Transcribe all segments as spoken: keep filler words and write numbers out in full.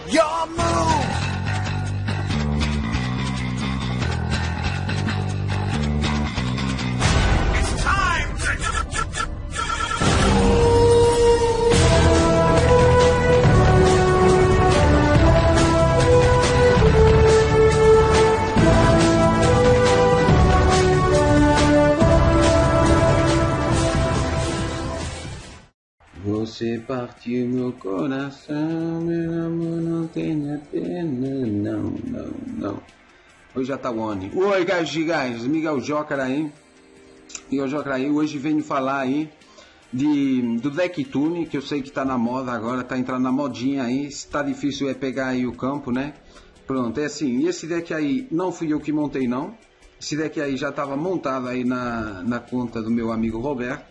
your move. It's time to... Você partiu meu coração, meu amor, não tenha pena, não, não, não. Hoje já tá on. Oi, guys e guys, Miguel Jócara aí. Miguel Jócara aí, hoje venho falar aí de, do deck tune, que eu sei que tá na moda agora, tá entrando na modinha aí. Se tá difícil é pegar aí o campo, né? Pronto, é assim, esse deck aí não fui eu que montei não. Esse deck aí já tava montado aí na, na conta do meu amigo Roberto.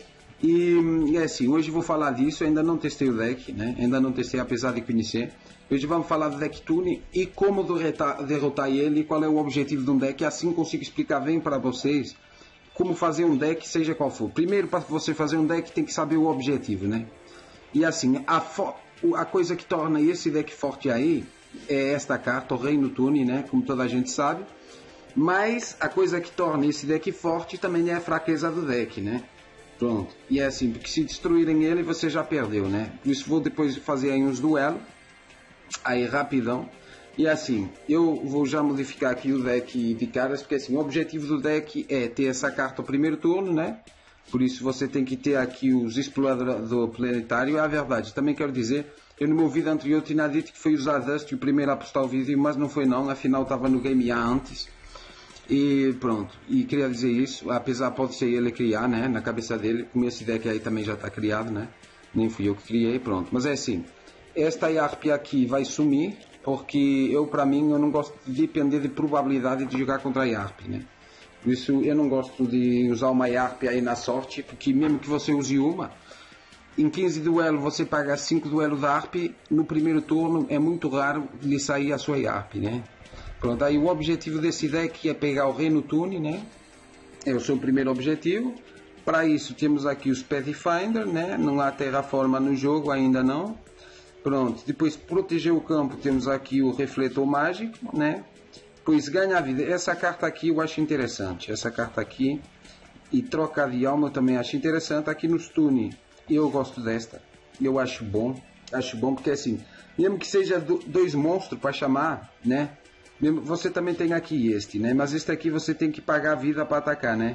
E é assim, hoje vou falar disso, eu ainda não testei o deck, né? Ainda não testei, apesar de conhecer. Hoje vamos falar do deck tune e como derrotar, derrotar ele, qual é o objetivo de um deck, assim consigo explicar bem para vocês como fazer um deck, seja qual for. Primeiro, para você fazer um deck, tem que saber o objetivo, né? E assim, a, a coisa que torna esse deck forte aí é esta carta, o Reino Tune, né? Como toda a gente sabe. Mas a coisa que torna esse deck forte também é a fraqueza do deck, né? Pronto, e é assim, porque se destruírem ele você já perdeu, né? Por isso vou depois fazer aí uns duelos, aí rapidão. E assim, eu vou já modificar aqui o deck de caras, porque assim, o objetivo do deck é ter essa carta ao primeiro turno, né? Por isso você tem que ter aqui os explorador planetário, é a verdade. Também quero dizer, eu no meu vídeo anterior tinha dito que foi usar Dust, o primeiro a postar o vídeo, mas não foi não, afinal estava no game antes. E pronto, e queria dizer isso, apesar pode ser ele criar, né, na cabeça dele, como esse deck aí também já está criado, né, nem fui eu que criei, pronto. Mas é assim, esta Yarp aqui vai sumir, porque eu, para mim, eu não gosto de depender de probabilidade de jogar contra a Yarp, né. Por isso eu não gosto de usar uma Yarp aí na sorte, porque mesmo que você use uma, em quinze duelos você paga cinco duelos da Yarp, no primeiro turno é muito raro lhe sair a sua Yarp, né. Pronto, aí o objetivo desse deck é pegar o Reino Tune, né? É o seu primeiro objetivo. Para isso temos aqui os Pathfinder, né? Não há terraforma no jogo, ainda não. Pronto, depois proteger o campo temos aqui o Refletor Mágico, né? Pois ganha a vida. Essa carta aqui eu acho interessante. Essa carta aqui e troca de alma eu também acho interessante. Aqui nos Tune eu gosto desta. Eu acho bom. Acho bom porque assim, mesmo que seja do, dois monstros para chamar, né? Você também tem aqui este, né? Mas este aqui você tem que pagar a vida para atacar, né?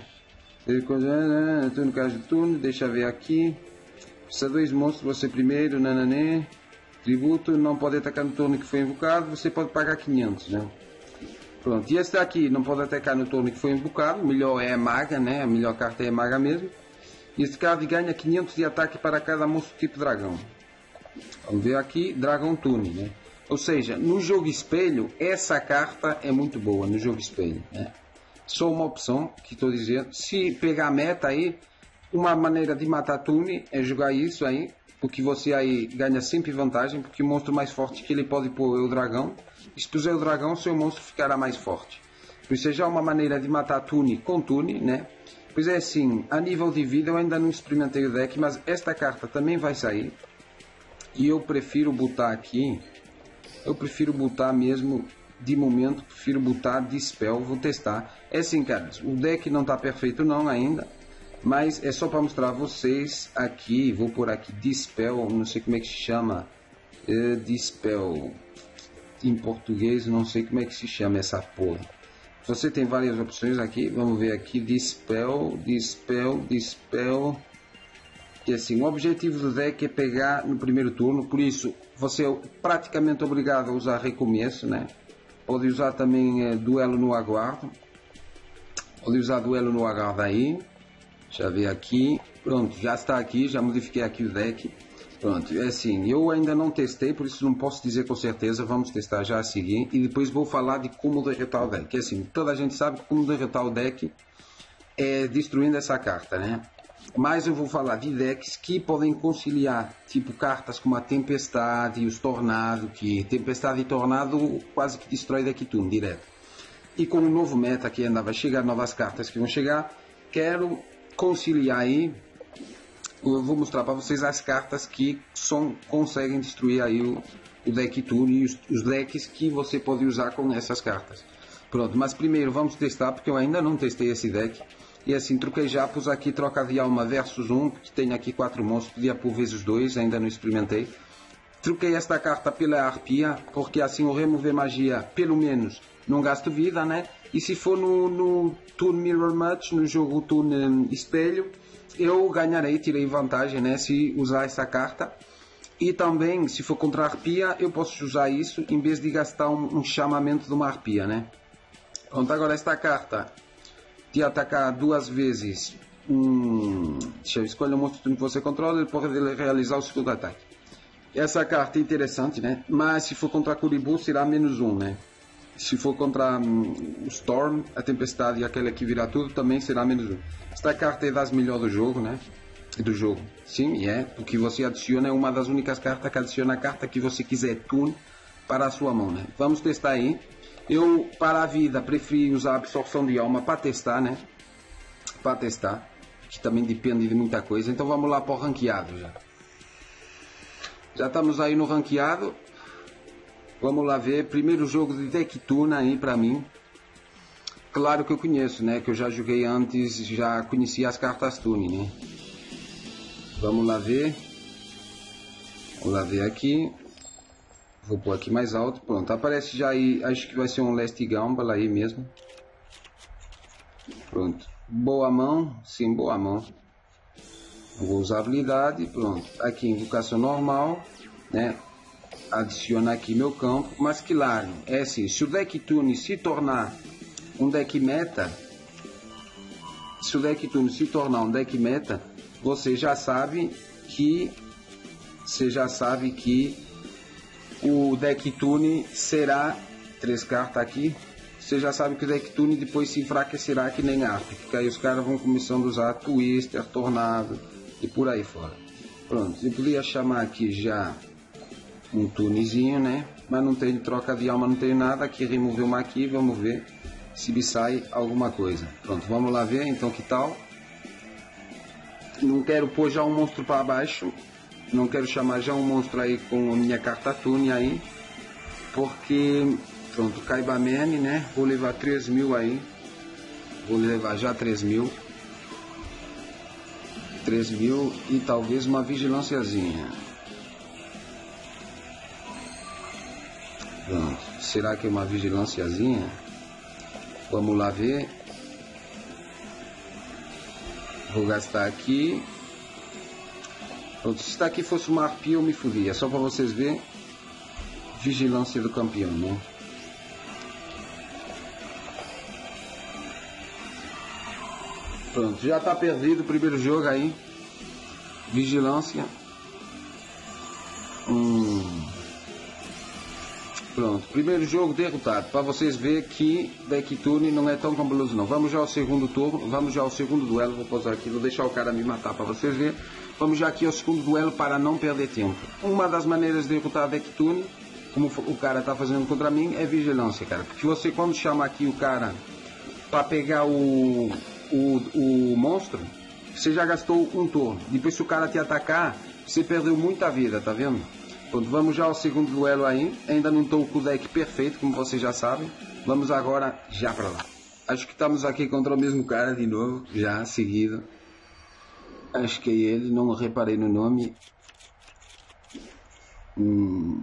No caso de turno, deixa eu ver aqui. Precisa dois monstros, você primeiro, nananê. Tributo, não pode atacar no turno que foi invocado, você pode pagar quinhentos, né? Pronto, e este aqui não pode atacar no turno que foi invocado, o melhor é a maga, né? A melhor carta é a maga mesmo. E este card ganha quinhentos de ataque para cada monstro tipo dragão. Vamos ver aqui, Dragon Tune, né? Ou seja, no jogo espelho, essa carta é muito boa no jogo espelho, né? Só uma opção que estou dizendo. Se pegar a meta aí, uma maneira de matar Tune é jogar isso aí, porque você aí ganha sempre vantagem, porque o monstro mais forte que ele pode pôr é o dragão. E se puser o dragão, seu monstro ficará mais forte. Por isso é já uma maneira de matar Tune com Tune, né? Pois é assim, a nível de vida eu ainda não experimentei o deck, mas esta carta também vai sair. E eu prefiro botar aqui... Eu prefiro botar mesmo, de momento, prefiro botar Dispel, vou testar. É assim, caras, o deck não está perfeito não ainda, mas é só para mostrar a vocês aqui, vou por aqui Dispel, não sei como é que se chama, é, Dispel, em português não sei como é que se chama essa porra. Você tem várias opções aqui, vamos ver aqui, Dispel, Dispel, Dispel... Que assim, o objetivo do deck é pegar no primeiro turno, por isso você é praticamente obrigado a usar recomeço, né? Pode usar também é, duelo no aguardo. Pode usar duelo no aguardo aí. Deixa eu ver aqui. Pronto, já está aqui, já modifiquei aqui o deck. Pronto, é assim, eu ainda não testei, por isso não posso dizer com certeza, vamos testar já a seguir. E depois vou falar de como derrotar o deck. É assim, toda a gente sabe que como derrotar o deck é destruindo essa carta, né? Mas eu vou falar de decks que podem conciliar, tipo cartas como a Tempestade e os Tornado, que Tempestade e Tornado quase que destrói deck Tune direto. E com o novo meta que ainda vai chegar, novas cartas que vão chegar, quero conciliar aí, eu vou mostrar para vocês as cartas que são, conseguem destruir aí o, o deck Tune e os, os decks que você pode usar com essas cartas. Pronto, mas primeiro vamos testar, porque eu ainda não testei esse deck. E assim, troquei já, pus aqui troca de alma versus um, que tem aqui quatro monstros, podia pôr vezes dois, ainda não experimentei. Troquei esta carta pela arpia, porque assim o remover magia, pelo menos, não gasto vida, né? E se for no, no Toon Mirror Match, no jogo Toon um, Espelho, eu ganharei, tirei vantagem, né? Se usar essa carta. E também, se for contra a arpia, eu posso usar isso, em vez de gastar um, um chamamento de uma arpia, né? Pronto, agora esta carta de atacar duas vezes, um, deixa eu escolher o monstro que você controla, ele pode realizar o segundo ataque. Essa carta é interessante, né? Mas se for contra a Kuriboh, será menos um, né? Se for contra um, o Storm, a Tempestade e aquela que vira tudo, também será menos um. Esta carta é das melhores do jogo, né? Do jogo. Sim, é. Porque você adiciona, é uma das únicas cartas que adiciona a carta que você quiser Toon para a sua mão, né? Vamos testar aí. Eu, para a vida, preferi usar a absorção de alma para testar, né? Para testar. Que também depende de muita coisa. Então vamos lá para o ranqueado já. Já estamos aí no ranqueado. Vamos lá ver. Primeiro jogo de deck Tuna aí para mim. Claro que eu conheço, né? Que eu já joguei antes, já conhecia as cartas Tune, né? Vamos lá ver. Vamos lá ver aqui. Vou pôr aqui mais alto. Pronto, aparece já aí. Acho que vai ser um Last Gamble aí mesmo. Pronto. Boa mão. Sim, boa mão. Vou usar habilidade. Pronto. Aqui invocação normal, né? Adicionar aqui meu campo. Mas claro, é assim. Se o deck Tune se tornar um deck meta. Se o deck Tune se tornar um deck meta, você já sabe que. Você já sabe que o deck Tune será três cartas aqui. Você já sabe que o deck Tune depois se enfraquecerá que nem Arp, porque aí os caras vão começando a usar Twister, Tornado e por aí fora. Pronto, eu podia chamar aqui já um Tunezinho, né? Mas não tem troca de alma, não tem nada. Aqui remover uma aqui, vamos ver se me sai alguma coisa. Pronto, vamos lá ver então que tal. Não quero pôr já um monstro para baixo. Não quero chamar já um monstro aí com a minha carta Tune aí. Porque, pronto, Kaibaman, né? Vou levar três mil aí. Vou levar já três mil. três mil e talvez uma vigilânciazinha. Pronto. Será que é uma vigilânciazinha? Vamos lá ver. Vou gastar aqui. Pronto, se isso aqui fosse uma arpia eu me fudia. Só para vocês verem. Vigilância do campeão, né? Pronto, já está perdido o primeiro jogo aí. Vigilância. Hum. Pronto, primeiro jogo derrotado. Para vocês verem que deck Tune não é tão cabuloso não. Vamos já ao segundo turno. Vamos já ao segundo duelo. Vou pausar aqui, vou deixar o cara me matar para vocês verem. Vamos já aqui ao segundo duelo para não perder tempo. Uma das maneiras de derrotar deck Tune, como o cara está fazendo contra mim, é vigilância, cara. Porque você quando chama aqui o cara para pegar o, o, o monstro, você já gastou um turno. Depois se o cara te atacar, você perdeu muita vida, tá vendo? Pronto, vamos já ao segundo duelo aí. Ainda não estou com o deck perfeito, como vocês já sabem. Vamos agora já para lá. Acho que estamos aqui contra o mesmo cara de novo, já seguido. Acho que é ele, não reparei no nome. Hum.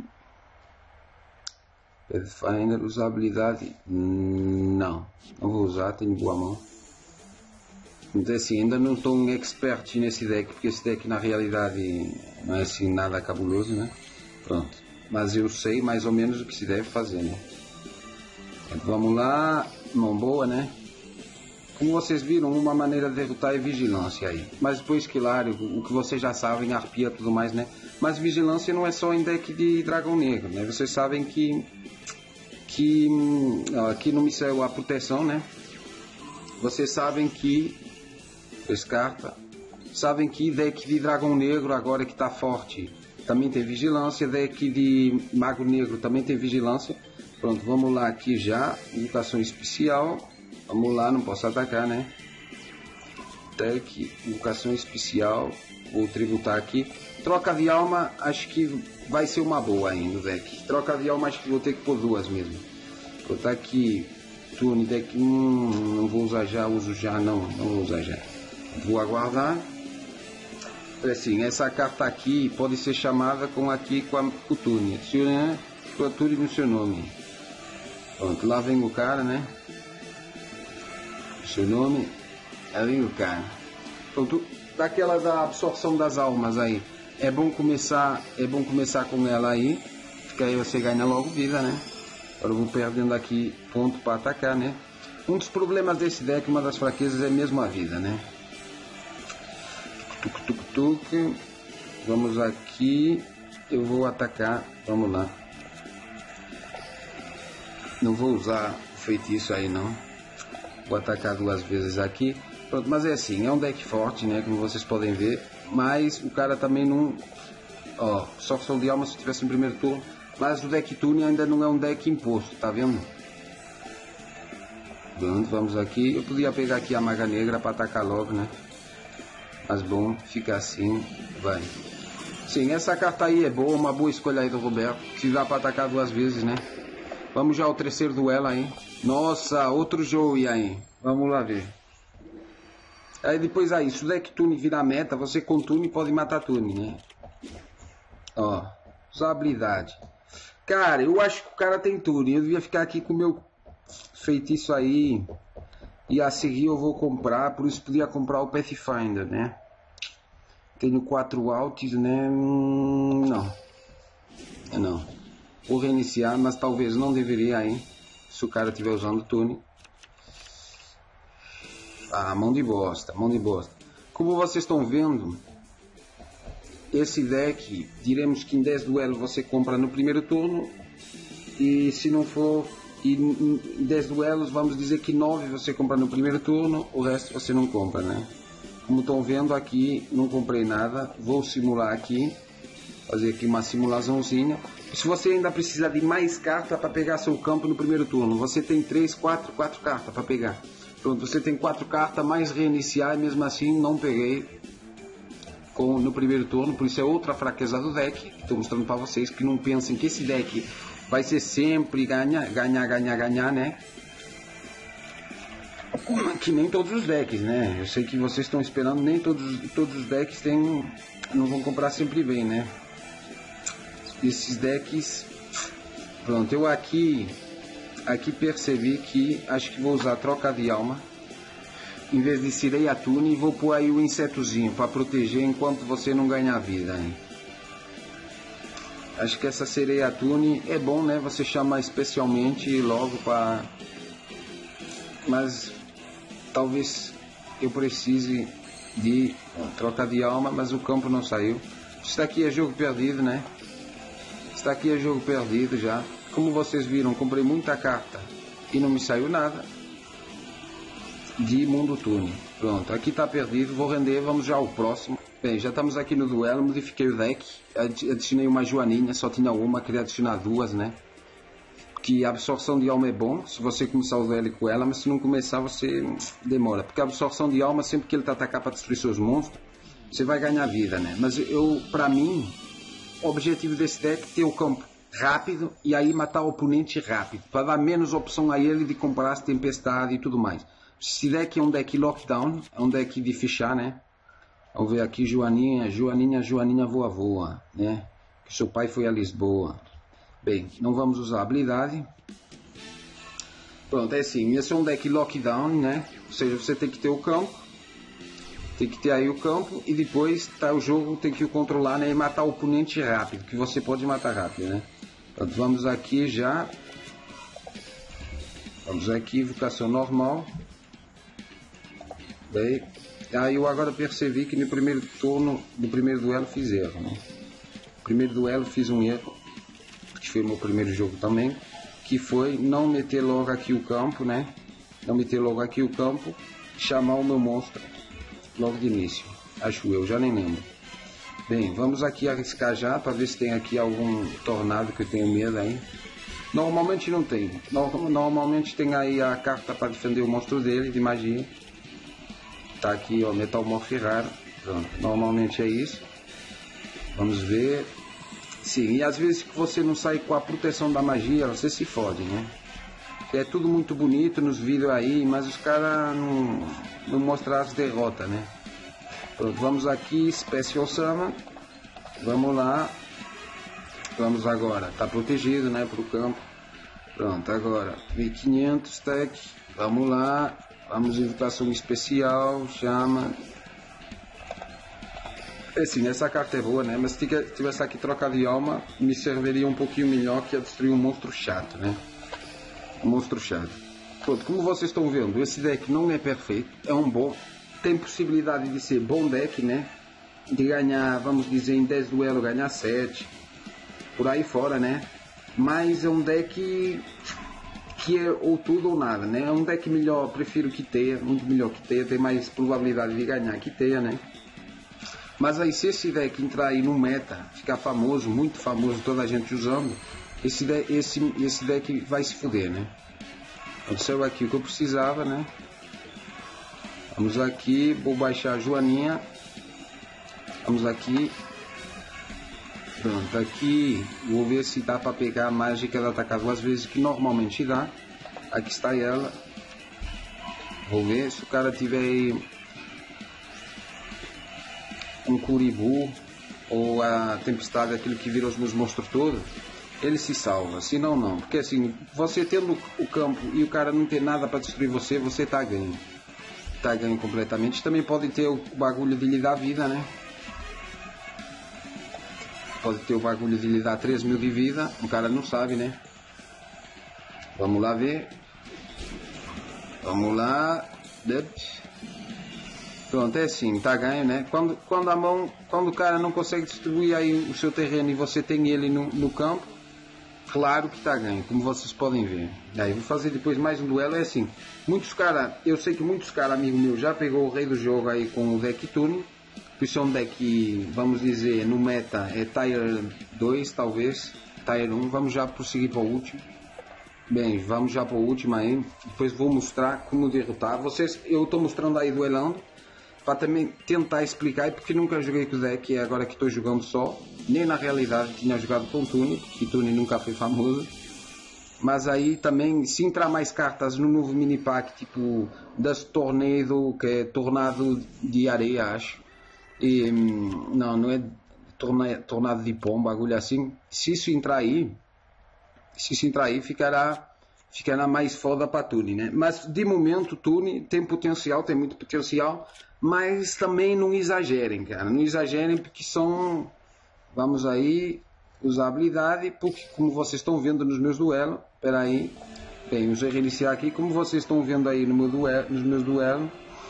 Pathfinder, usabilidade. Não, não vou usar, tenho boa mão. Então assim, ainda não estou um expert nesse deck, porque esse deck na realidade não é assim nada cabuloso, né? Pronto, mas eu sei mais ou menos o que se deve fazer, né? Então, vamos lá, mão boa, né? Como vocês viram, uma maneira de derrotar é vigilância aí. Mas depois, claro, o que vocês já sabem, arpia e tudo mais, né? Mas vigilância não é só em deck de dragão negro, né? Vocês sabem que... que ó, aqui no Missel a proteção, né? Vocês sabem que... Descarta. Sabem que deck de dragão negro, agora que está forte, também tem vigilância. Deck de mago negro também tem vigilância. Pronto, vamos lá aqui já. Invocação especial. Vamos lá, não posso atacar, né? Deck, invocação especial. Vou tributar aqui. Troca de alma, acho que vai ser uma boa ainda o deck. Troca de alma, acho que vou ter que pôr duas mesmo. Vou botar aqui turno deck, hum, não vou usar já, uso já, não, não vou usar já. Vou aguardar. Assim, essa carta aqui pode ser chamada com aqui com a Cutune. Cutune no seu nome. Pronto, lá vem o cara, né? Seu nome, lá vem o cara. Pronto, daquela da absorção das almas aí. É bom começar, é bom começar com ela aí, porque aí você ganha logo vida, né? Agora eu vou perdendo aqui ponto para atacar, né? Um dos problemas desse deck, uma das fraquezas é mesmo a vida, né? Tuc, tuc, tuc, tuc. Vamos aqui, eu vou atacar, vamos lá. Não vou usar o feitiço aí não. Vou atacar duas vezes aqui. Pronto, mas é assim, é um deck forte, né? Como vocês podem ver. Mas o cara também não... Ó, só Sol de Alma se tivesse em primeiro turno. Mas o deck Tune ainda não é um deck imposto, tá vendo? Pronto, vamos aqui. Eu podia pegar aqui a Maga Negra para atacar logo, né? Mas bom, fica assim, vai. Sim, essa carta aí é boa, uma boa escolha aí do Roberto. Se dá para atacar duas vezes, né? Vamos já ao terceiro duelo aí. Nossa, outro jogo e aí. Vamos lá ver. Aí depois aí, se o deck Tune virar meta, você com Tune pode matar Tune, né? Ó, só habilidade. Cara, eu acho que o cara tem Tune. Eu devia ficar aqui com o meu feitiço aí. E a seguir eu vou comprar, por isso podia comprar o Pathfinder, né? Tenho quatro altos, né? Hum, não. Não. Vou reiniciar, mas talvez não deveria aí. Se o cara estiver usando Tune. Ah, mão de bosta, mão de bosta. Como vocês estão vendo, esse deck, diremos que em dez duelos você compra no primeiro turno. E se não for, e em dez duelos, vamos dizer que nove você compra no primeiro turno, o resto você não compra, né? Como estão vendo aqui, não comprei nada. Vou simular aqui, fazer aqui uma simulaçãozinha. Se você ainda precisa de mais cartas para pegar seu campo no primeiro turno, você tem três, quatro, quatro cartas para pegar. Pronto, você tem quatro cartas, mais reiniciar, e mesmo assim não peguei com, no primeiro turno, por isso é outra fraqueza do deck. Estou mostrando para vocês que não pensem que esse deck vai ser sempre ganhar, ganhar, ganhar, ganhar, né? Que nem todos os decks, né? Eu sei que vocês estão esperando, nem todos, todos os decks tem, não vão comprar sempre bem, né? Esses decks, pronto, eu aqui... Aqui percebi que acho que vou usar troca de alma em vez de Sereia Tune, e vou pôr aí o insetozinho para proteger enquanto você não ganhar vida, hein? Acho que essa Sereia Tune é bom, né? Você chama especialmente logo para... Mas talvez eu precise de ó, troca de alma, mas o campo não saiu. Isso daqui é jogo perdido, né? Isso daqui é jogo perdido já. Como vocês viram, comprei muita carta e não me saiu nada de Mundo Tune. Pronto, aqui está perdido, vou render, vamos já ao próximo. Bem, já estamos aqui no duelo, modifiquei o deck, adicionei uma Joaninha, só tinha uma, queria adicionar duas, né? Que a absorção de alma é bom, se você começar o duelo com ela, mas se não começar você demora. Porque a absorção de alma, sempre que ele está atacar para destruir seus monstros, você vai ganhar vida, né? Mas eu, para mim, o objetivo desse deck é ter o campo rápido e aí matar o oponente rápido, para dar menos opção a ele de comprar as tempestades e tudo mais. Esse deck é um deck lockdown, é um deck de fechar, né? Vamos ver aqui, Joaninha, Joaninha, Joaninha voa voa, né? Que seu pai foi a Lisboa. Bem, não vamos usar a habilidade. Pronto, é assim, esse é um deck lockdown, né? Ou seja, você tem que ter o campo, tem que ter aí o campo e depois tá o jogo, tem que o controlar, né? E matar o oponente rápido, que você pode matar rápido, né? Pronto, vamos aqui já. Vamos aqui, invocação normal. Bem, aí eu agora percebi que no primeiro turno, no primeiro duelo fiz erro, né? No primeiro duelo fiz um erro, que foi o meu primeiro jogo também, que foi não meter logo aqui o campo, né? Não meter logo aqui o campo, chamar o meu monstro logo de início. Acho eu, já nem lembro. Bem, vamos aqui arriscar já para ver se tem aqui algum tornado que eu tenho medo aí. Normalmente não tem. Normalmente tem aí a carta para defender o monstro dele de magia. Tá aqui, ó, Metalmorph raro. Pronto, normalmente é isso. Vamos ver. Sim, e às vezes que você não sai com a proteção da magia, você se fode, né? É tudo muito bonito nos vídeos aí, mas os caras não, não mostram as derrotas, né? Pronto, vamos aqui, Special Summon. Vamos lá. Vamos agora, tá protegido, né, pro campo. Pronto, agora, mil e quinhentos stack. Vamos lá. Vamos invocação especial, chama. Assim, essa carta é boa, né? Mas se tivesse aqui troca de alma, me serviria um pouquinho melhor que a destruir um monstro chato, né? Um monstro chato. Pronto, como vocês estão vendo, esse deck não é perfeito, é um bom. Tem possibilidade de ser bom deck, né? De ganhar, vamos dizer, em dez duelos ganhar sete. Por aí fora, né? Mas é um deck que é ou tudo ou nada, né? É um deck melhor, prefiro que tenha, muito melhor que tenha, tem mais probabilidade de ganhar que tenha, né? Mas aí se esse deck entrar aí no meta, ficar famoso, muito famoso, toda a gente usando, esse deck, esse, esse deck vai se foder, né? Aconteceu aqui o que eu precisava, né? Vamos aqui, vou baixar a Joaninha. Vamos aqui. Pronto, aqui vou ver se dá para pegar a mágica de atacar duas vezes, que normalmente dá. Aqui está ela. Vou ver se o cara tiver um Kuribu ou a tempestade, aquilo que vira os meus monstros todos, ele se salva, senão não, porque assim, você tendo o campo e o cara não ter nada para destruir você, você tá ganho, tá ganho completamente. Também pode ter o bagulho de lhe dar vida, né? Pode ter o bagulho de lhe dar três mil de vida, o cara não sabe, né? Vamos lá ver. Vamos lá. Pronto, é assim, tá ganho, né? Quando, quando a mão, quando o cara não consegue distribuir aí o seu terreno e você tem ele no, no campo, claro que tá ganho, como vocês podem ver. Aí vou fazer depois mais um duelo, é assim, muitos caras, eu sei que muitos caras, amigo meu, já pegou o rei do jogo aí com o deck Tune, que isso é um deck, vamos dizer, no meta é Tier dois, talvez, Tier um, vamos já prosseguir para o último. Bem, vamos já para o último aí, depois vou mostrar como derrotar. Vocês, eu estou mostrando aí duelando, para também tentar explicar, porque nunca joguei com o deck, agora que estou jogando só, nem na realidade tinha jogado com Tune, que Tune nunca foi famoso. Mas aí também, se entrar mais cartas no novo mini pack, tipo das Tornado, que é Tornado de Areia, acho. E, não, não é torna, Tornado de Pão, bagulho assim. Se isso entrar aí, se isso entrar aí, ficará, ficará mais foda para Tune, né? Mas de momento, Tune tem potencial, tem muito potencial. Mas também não exagerem, cara. Não exagerem porque são, vamos aí, usabilidade, porque como vocês estão vendo nos meus duelos, espera aí, bem, eu já reiniciar aqui, como vocês estão vendo aí no meu duelo, nos meus duelos,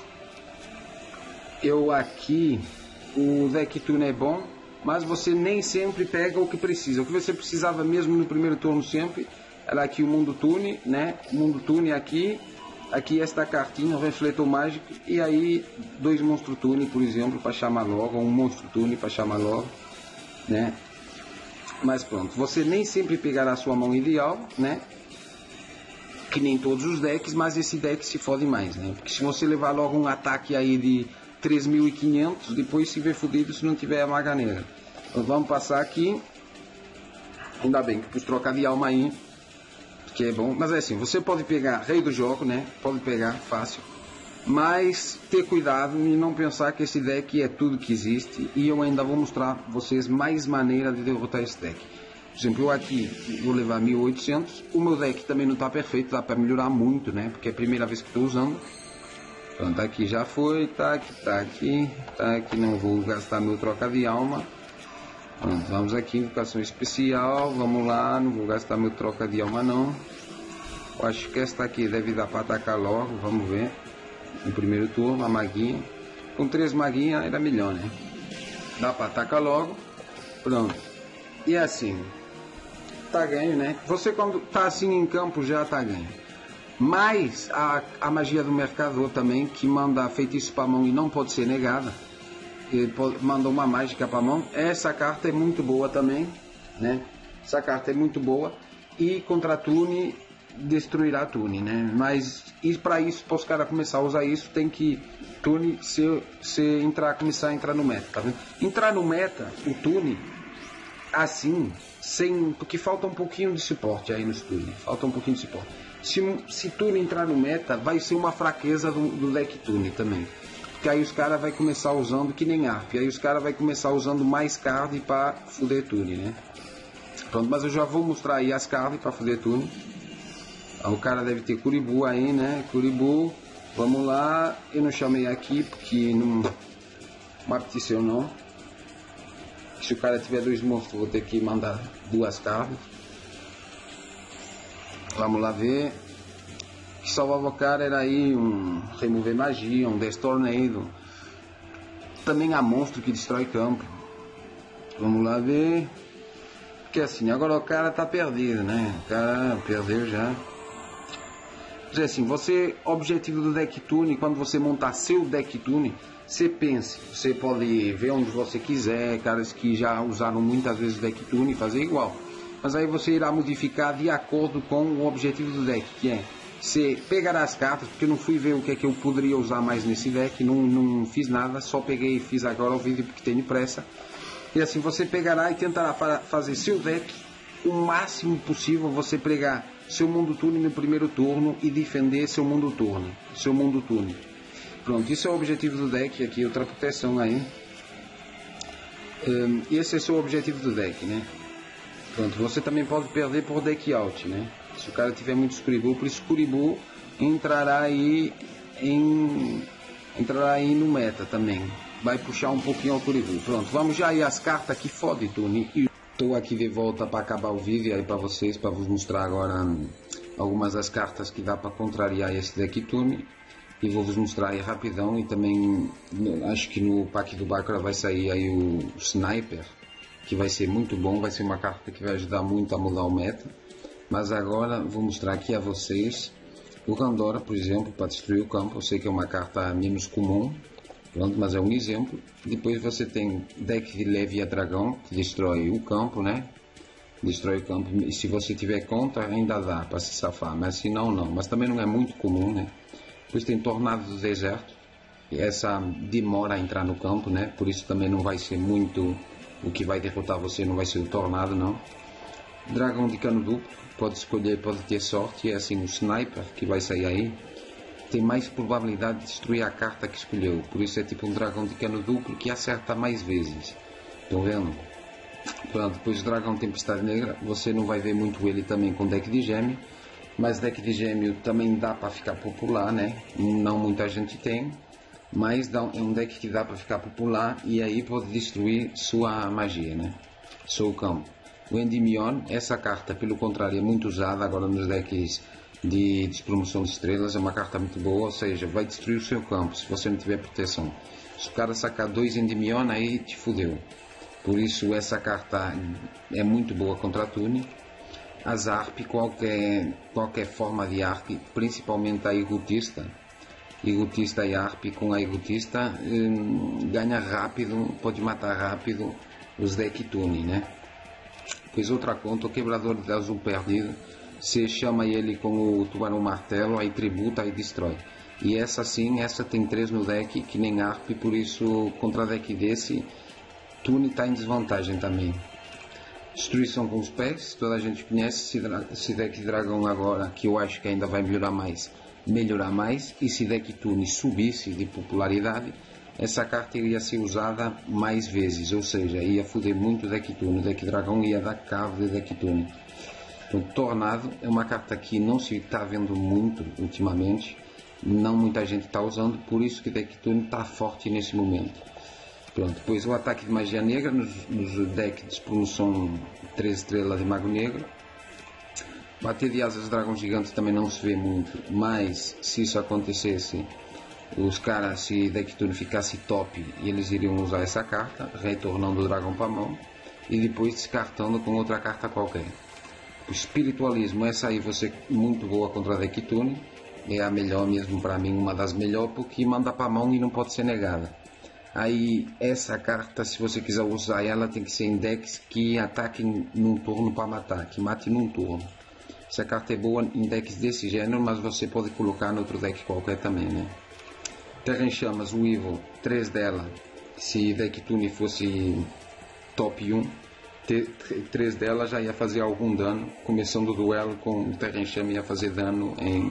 eu aqui, o deck Tune é bom, mas você nem sempre pega o que precisa. O que você precisava mesmo no primeiro turno sempre, era aqui o Mundo Tune, né? O Mundo Tune aqui. Aqui esta cartinha, o refletor mágico, e aí dois monstro Tune, por exemplo, para chamar logo, ou um monstro Tune para chamar logo, né? Mas pronto, você nem sempre pegará a sua mão ideal, né? Que nem todos os decks, mas esse deck se fode mais, né? Porque se você levar logo um ataque aí de três mil e quinhentos, depois se vê fodido se não tiver a maga negra. Então vamos passar aqui, ainda bem que pus trocar de alma aí, que é bom, mas é assim, você pode pegar rei do jogo, né? Pode pegar fácil, mas ter cuidado e não pensar que esse deck é tudo que existe, e eu ainda vou mostrar a vocês mais maneiras de derrotar esse deck. Por exemplo, eu aqui vou levar mil e oitocentos, o meu deck também não está perfeito, dá para melhorar muito, né? Porque é a primeira vez que estou usando. Pronto, aqui já foi, tá aqui, tá aqui, tá aqui, não vou gastar meu troca de alma. Pronto, vamos aqui, invocação especial, vamos lá, não vou gastar meu troca de alma não. Eu acho que esta aqui deve dar para atacar logo, vamos ver. No primeiro turno, a maguinha. Com três maguinhas era melhor, né? Dá para atacar logo. Pronto. E assim, tá ganho, né? Você quando tá assim em campo já tá ganho. Mas a, a magia do mercador também, que manda feitiço para mão e não pode ser negada. Ele mandou uma mágica para a mão. Essa carta é muito boa também, né? Essa carta é muito boa e contra Tune destruirá Tune, né? Mas e para isso, para os caras começar a usar isso, tem que Tune se, se entrar, começar a entrar no meta, tá vendo? Entrar no meta, o Tune assim, sem, porque falta um pouquinho de suporte aí nos Tune, falta um pouquinho de suporte. Se, se Tune entrar no meta, vai ser uma fraqueza do, do deck Tune também. Porque aí os caras vai começar usando que nem Arp, aí os caras vai começar usando mais card para fuder Tune, né? Pronto, mas eu já vou mostrar aí as cards para fuder Tune. O cara deve ter Kuribu aí, né? Kuribu, vamos lá. Eu não chamei aqui porque não me apeteceu não. Se o cara tiver dois monstros, vou ter que mandar duas cartas. Vamos lá ver. O que salvava o cara era aí um Remover Magia, um Death Tornado. Também há monstro que destrói campo. Vamos lá ver. Porque assim, agora o cara tá perdido, né? O cara perdeu já. Dizer assim, você, objetivo do deck Tune, quando você montar seu deck Tune, você pense, você pode ver onde você quiser, caras que já usaram muitas vezes o deck Tune, fazer igual. Mas aí você irá modificar de acordo com o objetivo do deck, que é, você pegará as cartas, porque eu não fui ver o que é que eu poderia usar mais nesse deck, não, não fiz nada, só peguei e fiz agora o vídeo porque tenho pressa. E assim você pegará e tentará fazer seu deck o máximo possível, você pregar seu mundo Tune no primeiro turno e defender seu mundo turno, seu mundo Tune. Pronto, isso é o objetivo do deck, aqui outra proteção aí. Um, esse é o objetivo do deck, né? Pronto, você também pode perder por deck out, né? Se o cara tiver muito Kuribu, por isso Kuribu entrará aí em entrará aí no meta também. Vai puxar um pouquinho ao Kuribu. Pronto, vamos já aí as cartas que fodem Tune. Estou aqui de volta para acabar o vídeo aí para vocês, para vos mostrar agora hum, algumas das cartas que dá para contrariar esse deck Tune. E vou vos mostrar aí rapidão. E também acho que no pack do Bácara vai sair aí o, o Sniper, que vai ser muito bom, vai ser uma carta que vai ajudar muito a mudar o meta. Mas agora vou mostrar aqui a vocês o Randora, por exemplo, para destruir o campo. Eu sei que é uma carta menos comum, pronto, mas é um exemplo. Depois você tem deck de Levia Dragão, que destrói o campo, né? Destrói o campo, e se você tiver conta ainda dá para se safar, mas se não, não. Mas também não é muito comum, né? Depois tem Tornado do Deserto, e essa demora a entrar no campo, né? Por isso também não vai ser muito o que vai derrotar você, não vai ser o Tornado, não. Dragão de Cano Duplo, pode escolher, pode ter sorte, é assim o Sniper que vai sair aí. Tem mais probabilidade de destruir a carta que escolheu, por isso é tipo um dragão de cano duplo que acerta mais vezes. Estão vendo? Pronto, depois o dragão Tempestade Negra, você não vai ver muito ele também com deck de gêmeo, mas deck de gêmeo também dá para ficar popular, né? Não muita gente tem, mas dá, é um deck que dá para ficar popular e aí pode destruir sua magia, né? Seu campo. O Endymion, essa carta pelo contrário é muito usada agora nos decks de despromoção de estrelas, é uma carta muito boa, ou seja, vai destruir o seu campo se você não tiver proteção. Se o cara sacar dois Endymion, aí te fudeu. Por isso essa carta é muito boa contra a Tune. As Arp, qualquer, qualquer forma de Arp, principalmente a Egotista, Egotista e Arp, com a Egotista hum, ganha rápido, pode matar rápido os deck Tune, né? Pois outra conta, o Quebrador de Azul Perdido, você chama ele com o Tubarão Martelo, aí tributa e destrói. E essa sim, essa tem três no deck, que nem Arp, por isso contra deck desse, Tune está em desvantagem também. Destruição com os pés, toda a gente conhece, esse deck dragão agora, que eu acho que ainda vai melhorar mais, melhorar mais, e se deck Tune subisse de popularidade, essa carta iria ser usada mais vezes, ou seja, ia foder muito o deck Tune, o deck dragão ia dar cabo de deck Tune. Então, Tornado é uma carta que não se está vendo muito ultimamente, não muita gente está usando, por isso que o deck Tune está forte nesse momento. Pronto, depois o ataque de magia negra nos, nos decks de promoção três estrelas de Mago Negro. Bater de asas dragão gigante também não se vê muito, mas se isso acontecesse, os caras, se deck Tune ficasse top, eles iriam usar essa carta, retornando o dragão para a mão e depois descartando com outra carta qualquer. O Espiritualismo, essa aí você muito boa contra a deck Tune, é a melhor mesmo para mim, uma das melhores, porque manda para a mão e não pode ser negada. Aí essa carta, se você quiser usar ela, tem que ser em decks que ataquem num turno para matar, que mate num turno. Essa carta é boa em decks desse gênero, mas você pode colocar no outro deck qualquer também, né? Terra em Chamas, o Evil, três dela, se deck Tune fosse top um, três delas já ia fazer algum dano, começando o duelo com o Terra Enxame ia fazer dano em,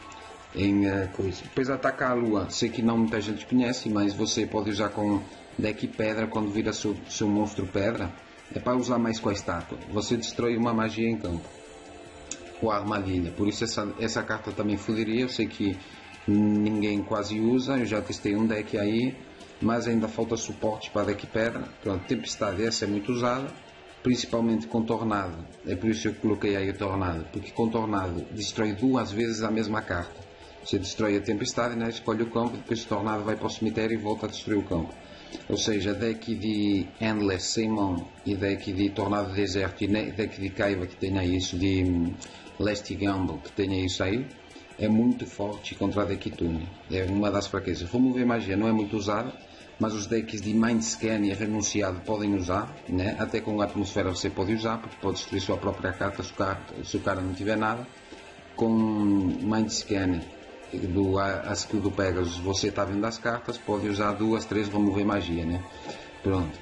em uh, coisa. Depois atacar a lua, sei que não muita gente conhece, mas você pode usar com deck pedra quando vira seu, seu monstro pedra, é para usar mais com a estátua. Você destrói uma magia em campo, com a armadilha, por isso essa, essa carta também foderia, eu sei que ninguém quase usa, eu já testei um deck aí, mas ainda falta suporte para deck pedra. Pronto, tempestade essa é muito usada, principalmente com tornado, é por isso que eu coloquei aí o tornado, porque com tornado destrói duas vezes a mesma carta. Você destrói a tempestade, né? Escolhe o campo, depois o tornado vai para o cemitério e volta a destruir o campo. Ou seja, deck de Endless sem mão e deck de tornado deserto e deck de Kaiba que tenha isso, de um, Last Gamble que tenha isso aí, é muito forte contra a deck Tune. É uma das fraquezas. Vamos ver magia, não é muito usada, mas os decks de Mind Scan e Renunciado podem usar, né? Até com a atmosfera você pode usar, porque pode destruir sua própria carta se o cara, se o cara não tiver nada. Com Mind Scan, do, a, a skill do Pegasus, você está vendo as cartas, pode usar duas, três, vamos ver magia, né? Pronto.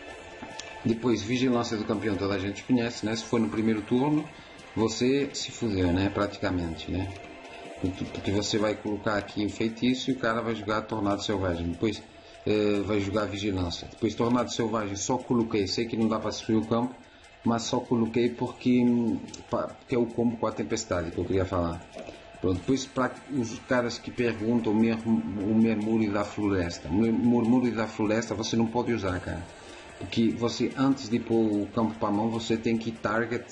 Depois, Vigilância do Campeão, toda a gente conhece, né? Se for no primeiro turno, você se fudeu, né? Praticamente, né? Porque você vai colocar aqui o feitiço e o cara vai jogar Tornado Selvagem. Depois Uh, vai jogar Vigilância. Depois Tornado Selvagem só coloquei, sei que não dá para destruir o campo, mas só coloquei porque, porque é o combo com a tempestade que eu queria falar. Pronto, depois para os caras que perguntam o Murmúrio da Floresta, o Murmúrio da Floresta você não pode usar, cara, porque você antes de pôr o campo para a mão você tem que target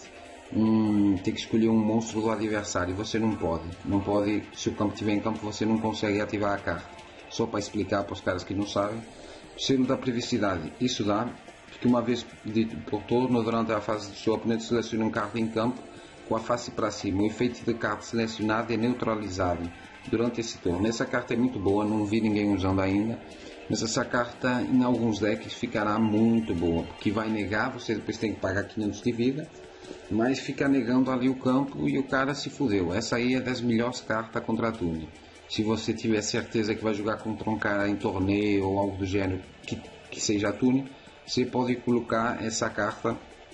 um, tem que escolher um monstro do adversário, você não pode, não pode, se o campo estiver em campo você não consegue ativar a carta. Só para explicar para os caras que não sabem, selo da privacidade, isso dá porque uma vez por turno, durante a fase do seu oponente seleciona um carta em campo com a face para cima, o efeito de carta selecionada é neutralizado durante esse turno. Essa carta é muito boa, não vi ninguém usando ainda, mas essa carta em alguns decks ficará muito boa, porque vai negar, você depois tem que pagar quinhentos de vida, mas fica negando ali o campo e o cara se fudeu. Essa aí é das melhores cartas contra a Tune. Se você tiver certeza que vai jogar contra um cara em torneio ou algo do gênero que, que seja Tune, você pode colocar essa carta,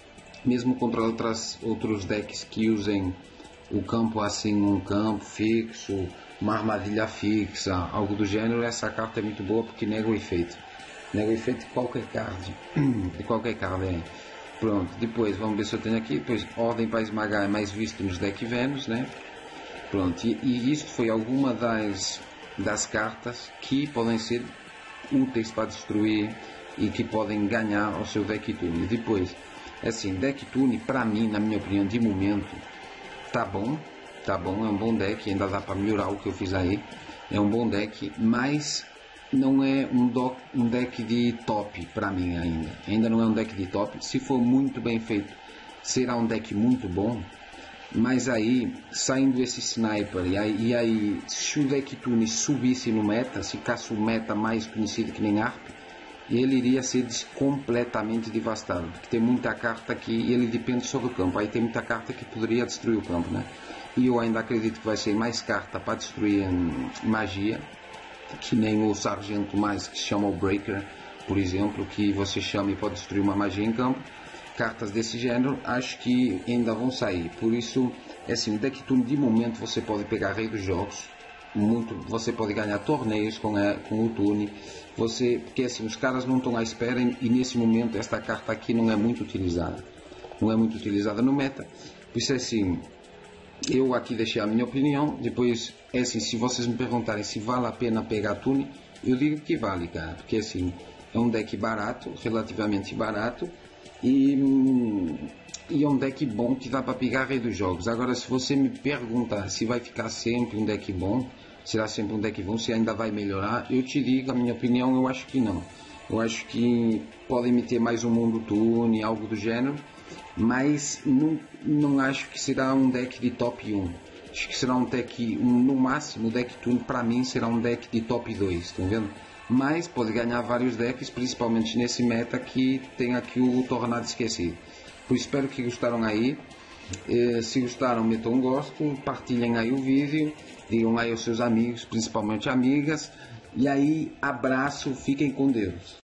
mesmo contra outras, outros decks que usem o campo assim, um campo fixo, uma armadilha fixa, algo do gênero. Essa carta é muito boa porque nega o efeito. Nega o efeito de qualquer card. De qualquer card, é. Pronto, depois vamos ver se eu tenho aqui. Depois, Ordem para Esmagar é mais visto nos deck Venus, né? Pronto, e, e isto foi alguma das, das cartas que podem ser úteis para destruir e que podem ganhar ao seu deck Tune. Depois, assim, deck Tune, para mim, na minha opinião, de momento, tá bom, tá bom, é um bom deck, ainda dá para melhorar o que eu fiz aí, é um bom deck, mas não é um, do, um deck de top para mim ainda, ainda não é um deck de top. Se for muito bem feito, será um deck muito bom. Mas aí, saindo esse sniper, e aí, e aí se o deck Tune subisse no meta, se ficasse o meta mais conhecido que nem Arp, ele iria ser completamente devastado, porque tem muita carta que ele depende só do campo, aí tem muita carta que poderia destruir o campo, né? E eu ainda acredito que vai ser mais carta para destruir hum, magia, que nem o Sargento mais que se chama o Breaker, por exemplo, que você chama e pode destruir uma magia em campo. Cartas desse gênero acho que ainda vão sair, por isso é assim, deck Tune de momento você pode pegar Rei dos Jogos, muito, você pode ganhar torneios com, a, com o Tune, você, porque assim, os caras não estão à espera e nesse momento esta carta aqui não é muito utilizada, não é muito utilizada no meta, por isso é assim, eu aqui deixei a minha opinião, depois é assim, se vocês me perguntarem se vale a pena pegar Tune, eu digo que vale, cara, porque assim, é um deck barato, relativamente barato, E, e é um deck bom que dá para pegar Rei dos Jogos. Agora, se você me perguntar se vai ficar sempre um deck bom, será sempre um deck bom, se ainda vai melhorar, eu te digo a minha opinião, eu acho que não. Eu acho que podem meter mais um mundo Tune, algo do gênero, mas não, não acho que será um deck de top um. Acho que será um deck, um, no máximo, o deck Tune para mim será um deck de top dois, estão vendo? Mas pode ganhar vários decks, principalmente nesse meta que tem aqui o Tornado Esquecido. Por espero que gostaram aí. Eh, se gostaram, metam um gosto, partilhem aí o vídeo, digam aí aos seus amigos, principalmente amigas. E aí, abraço, fiquem com Deus.